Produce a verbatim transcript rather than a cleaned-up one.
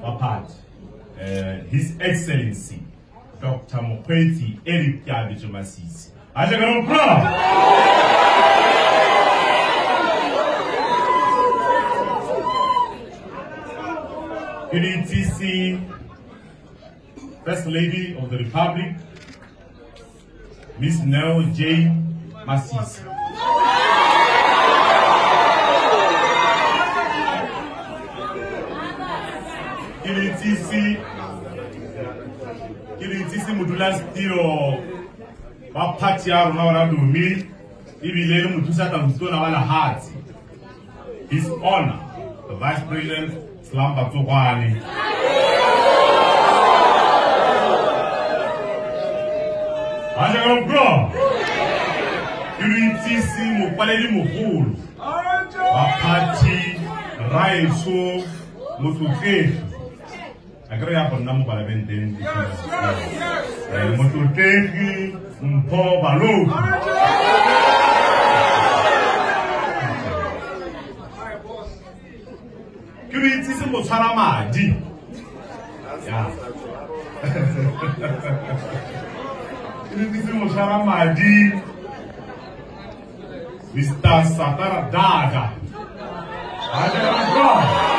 Wapat, uh, His Excellency, Doctor Mochotlhi Eric Masisi. I take a proud. B D P C First Lady of the Republic, Miss Nell J. Masisi. B D P C, B D P C Modula Stilo, Wapatia Ronaldo Mi, Ibilele Mutusata Mustona Wala Hati. His Honor, the Vice President, Slamba Tuwani. Ajagam Bro, B D P C Mupaleli Mukulu, Wapati, Raiso, Mochotlhi. I agree upon number by Benton. Mochotlhi, Mpo Balo. B D P C Mochotlhi. Yeah. B D P C Mochotlhi. Mister Satara Dada. I